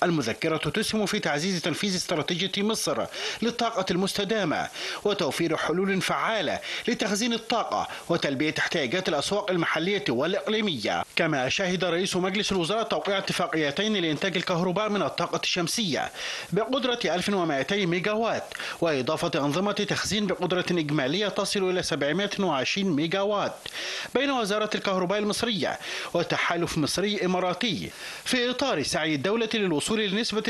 المذكرة تسهم في تعزيز تنفيذ استراتيجية مصر للطاقة المستدامة وتوفير حلول فعالة لتخزين الطاقة وتلبية احتياجات الأسواق المحلية والإقليمية. كما شهد رئيس مجلس الوزراء توقيع اتفاقيتين لإنتاج الكهرباء من الطاقة الشمسية بقدرة 1200 ميجاوات وإضافة أنظمة تخزين بقدرة إجمالية تصل إلى 720 ميجاوات بين وزارة الكهرباء المصرية وتحالف مصري إماراتي في إطار سعي الدولة للوصول لنسبة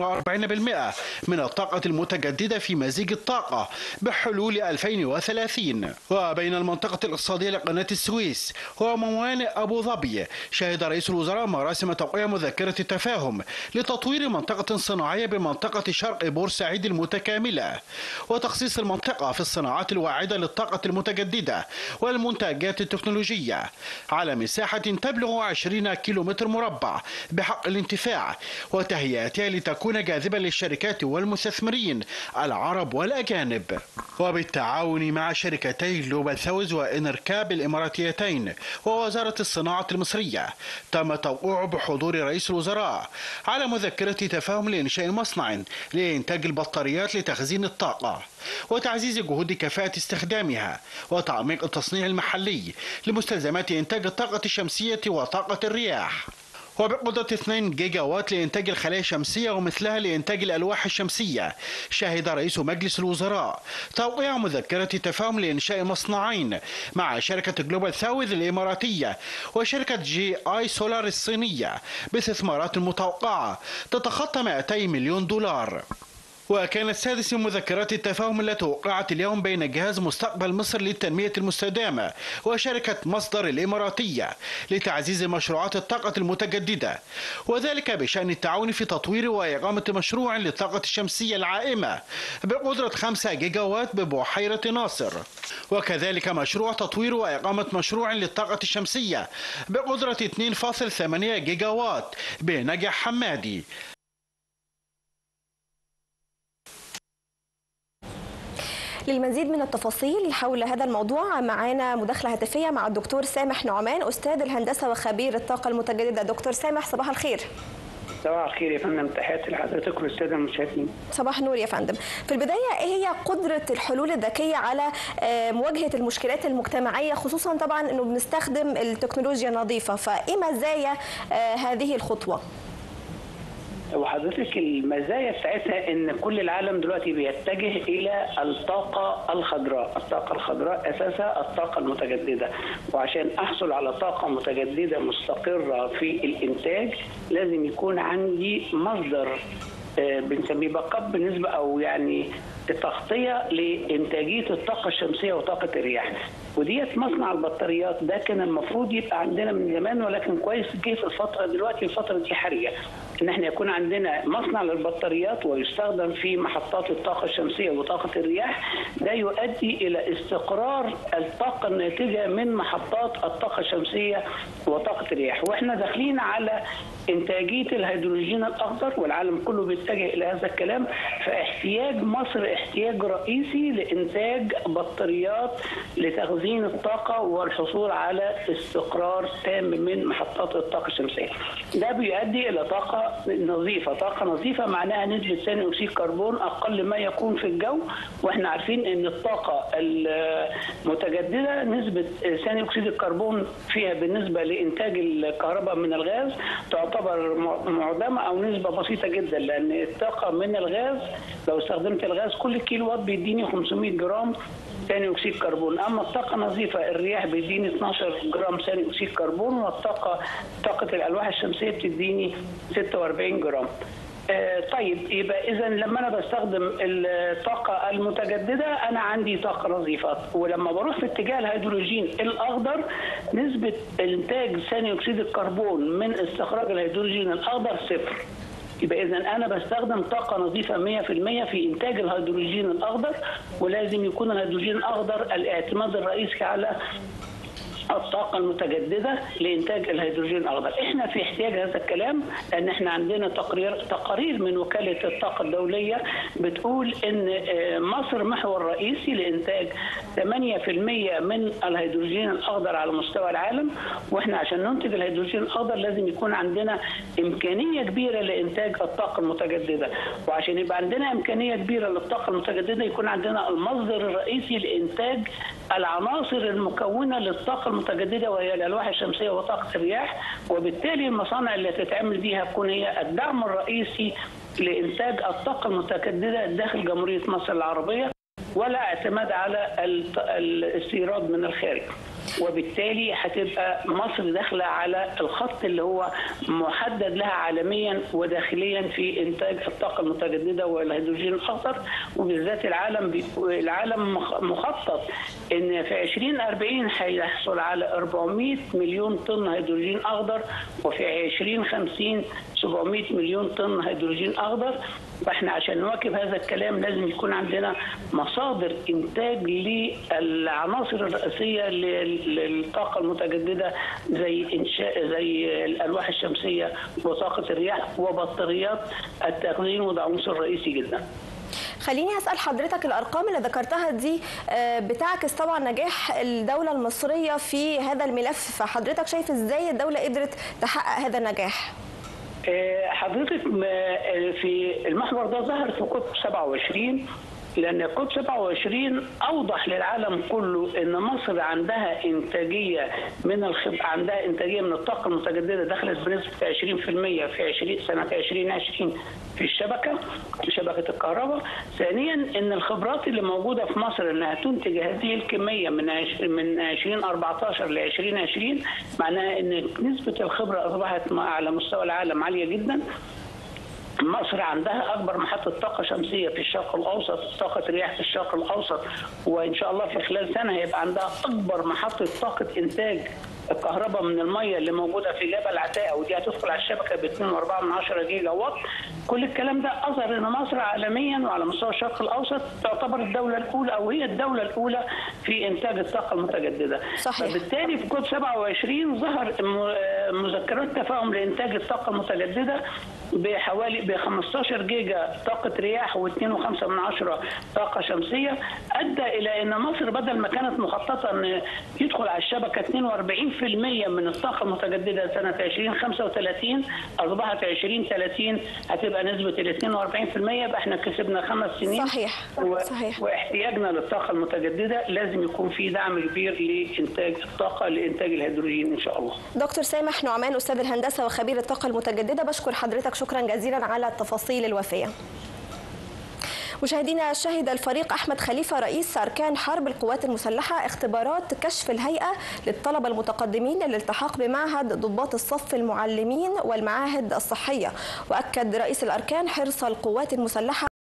42% من الطاقة المتجددة في مزيج الطاقة بحلول 2030. وبين المنطقة الاقتصادية لقناة السويس وموانئ أبو ظبي شهد رئيس الوزراء مراسم توقيع مذكرة تفاهم لتطوير منطقة صناعية بمنطقة شرق بورسعيد المتكاملة وتخصيص المنطقة في الصناعات الواعدة للطاقة المتجددة والمنتجات التكنولوجية على مساحة تبلغ 20 كيلومتر مربع بحق الانتفاع وتهيئتها لتكون جاذبة للشركات والمستثمرين العرب والأجانب. وبالتعاون مع شركتي جلوبال ساوث وإنركاب الإماراتيتين ووزارة الصناعة المصرية تم توقيع بحضور رئيس الوزراء على مذكرة تفاهم لإنشاء مصنع لإنتاج البطاريات لتخزين الطاقة وتعزيز جهود كفاءة استخدامها وتعميق التصنيع المحلي لمستلزمات إنتاج الطاقة الشمسية وطاقة الرياح وبقدرة 2 جيجا وات لإنتاج الخلايا الشمسية ومثلها لإنتاج الألواح الشمسية. شهد رئيس مجلس الوزراء توقيع مذكرة تفاهم لإنشاء مصنعين مع شركة جلوبال ساوث الإماراتية وشركة جي آي سولار الصينية باستثمارات متوقعة تتخطى 200 مليون دولار. وكانت سادس مذكرات التفاهم التي وقعت اليوم بين جهاز مستقبل مصر للتنمية المستدامة وشركة مصدر الإماراتية لتعزيز مشروعات الطاقة المتجددة وذلك بشأن التعاون في تطوير وإقامة مشروع للطاقة الشمسية العائمة بقدرة 5 جيجا وات ببحيرة ناصر وكذلك مشروع تطوير وإقامة مشروع للطاقة الشمسية بقدرة 2.8 جيجا وات بنجع حمادي. للمزيد من التفاصيل حول هذا الموضوع معانا مداخلة هاتفية مع الدكتور سامح نعمان أستاذ الهندسة وخبير الطاقة المتجددة. دكتور سامح صباح الخير. صباح الخير يا فندم، تحياتي لحضرتك والساده المشاهدين. صباح النور يا فندم. في البداية إيه هي قدرة الحلول الذكية على مواجهة المشكلات المجتمعية خصوصا طبعا إنه بنستخدم التكنولوجيا النظيفة، فإيه مزايا هذه الخطوة؟ وحضرتك المزايا بتاعتها ان كل العالم دلوقتي بيتجه الى الطاقه الخضراء، الطاقه الخضراء اساسها الطاقه المتجدده، وعشان احصل على طاقه متجدده مستقره في الانتاج لازم يكون عندي مصدر بنسميه باك اب بالنسبه او يعني تغطيه لانتاجيه الطاقه الشمسيه وطاقه الرياح. وديت مصنع البطاريات ده كان المفروض يبقى عندنا من زمان، ولكن كويس جه في الفتره دلوقتي الفتره دي حرجه ان احنا يكون عندنا مصنع للبطاريات ويستخدم في محطات الطاقه الشمسيه وطاقه الرياح. ده يؤدي الى استقرار الطاقه الناتجه من محطات الطاقه الشمسيه وطاقه الرياح، واحنا داخلين على انتاجيه الهيدروجين الاخضر والعالم كله بيتجه الى هذا الكلام. فاحتياج مصر احتياج رئيسي لانتاج بطاريات لتخزين الطاقه والحصول على استقرار تام من محطات الطاقه الشمسيه. ده بيؤدي الى طاقه نظيفه، طاقه نظيفه معناها نسبه ثاني اكسيد الكربون اقل ما يكون في الجو، واحنا عارفين ان الطاقه المتجدده نسبه ثاني اكسيد الكربون فيها بالنسبه لانتاج الكهرباء من الغاز تعتبر معدمه او نسبه بسيطه جدا، لان الطاقه من الغاز لو استخدمت الغاز كل كيلو وات بيديني 500 جرام ثاني اكسيد كربون، اما الطاقه النظيفه الرياح بيديني 12 جرام ثاني اكسيد كربون، طاقه الالواح الشمسيه بتديني 46 جرام. طيب يبقى اذا لما انا بستخدم الطاقه المتجدده انا عندي طاقه نظيفه، ولما بروح في اتجاه الهيدروجين الاخضر نسبه انتاج ثاني اكسيد الكربون من استخراج الهيدروجين الاخضر صفر. يبقى اذا انا بستخدم طاقه نظيفه 100% في انتاج الهيدروجين الاخضر، ولازم يكون الهيدروجين الاخضر الاعتماد الرئيسي على الطاقة المتجددة لإنتاج الهيدروجين الأخضر. إحنا في احتياج هذا الكلام، لأن إحنا عندنا تقارير من وكالة الطاقة الدولية بتقول إن مصر محور رئيسي لإنتاج 8% من الهيدروجين الأخضر على مستوى العالم، وإحنا عشان ننتج الهيدروجين الأخضر لازم يكون عندنا إمكانية كبيرة لإنتاج الطاقة المتجددة، وعشان يبقى عندنا إمكانية كبيرة للطاقة المتجددة يكون عندنا المصدر الرئيسي لإنتاج العناصر المكونة للطاقة المتجددة وهي الألواح الشمسية وطاقة الرياح، وبالتالي المصانع اللي تتعمل بيها تكون هي الدعم الرئيسي لإنتاج الطاقة المتجددة داخل جمهورية مصر العربية، ولا اعتماد على الاستيراد من الخارج. وبالتالي هتبقى مصر داخله على الخط اللي هو محدد لها عالميا وداخليا في انتاج الطاقه المتجدده والهيدروجين الاخضر، وبالذات العالم مخطط ان في 2040 هيحصل على 400 مليون طن هيدروجين اخضر، وفي 2050 700 مليون طن هيدروجين اخضر. فاحنا عشان نواكب هذا الكلام لازم يكون عندنا مصادر انتاج للعناصر الرئيسيه للطاقه المتجدده زي الالواح الشمسيه وطاقه الرياح وبطاريات التخزين، وده عنصر رئيسي جدا. خليني أسأل حضرتك، الأرقام اللي ذكرتها دي بتعكس طبعا نجاح الدولة المصرية في هذا الملف، فحضرتك شايف إزاي الدولة قدرت تحقق هذا النجاح؟ حضرتك في المحور ده ظهر في كوب 27، لأن كوب 27 أوضح للعالم كله إن مصر عندها إنتاجية عندها إنتاجية من الطاقة المتجددة دخلت بنسبة 20% في سنة 2020 في شبكة الكهرباء. ثانيا إن الخبرات اللي موجودة في مصر إنها تنتج هذه الكمية من 2014 ل 2020 معناها إن نسبة الخبرة أصبحت على مستوى العالم عالية جدا. مصر عندها أكبر محطة طاقة شمسية في الشرق الأوسط، طاقة رياح في الشرق الأوسط، وإن شاء الله في خلال سنة هيبقى عندها أكبر محطة طاقة إنتاج الكهرباء من المية اللي موجودة في جبل عتاقة، ودي هتدخل على الشبكة ب 2.4 جيجا واط. كل الكلام ده أظهر إن مصر عالميا وعلى مستوى الشرق الأوسط تعتبر الدولة الأولى أو هي الدولة الأولى في إنتاج الطاقة المتجددة. صحيح. فبالتالي في كود 27 ظهر مذكرات تفاهم لإنتاج الطاقة المتجددة ب 15 جيجا طاقة رياح و2.5 طاقة شمسية، أدى إلى أن مصر بدل ما كانت مخططة أن يدخل على الشبكة 42% من الطاقة المتجددة سنة 2035 أصبحت 2030 هتبقى نسبة ال 42%. يبقى احنا كسبنا 5 سنين. صحيح. صحيح. واحتياجنا للطاقة المتجددة لازم يكون في دعم كبير لإنتاج الطاقة لإنتاج الهيدروجين إن شاء الله. دكتور سامح نعمان أستاذ الهندسة وخبير الطاقة المتجددة، بشكر حضرتك شكرا جزيلا على التفاصيل الوافية. مشاهدينا، شهد الفريق أحمد خليفة رئيس أركان حرب القوات المسلحة اختبارات كشف الهيئة للطلبة المتقدمين للالتحاق بمعهد ضباط الصف المعلمين والمعاهد الصحية، وأكد رئيس الأركان حرص القوات المسلحة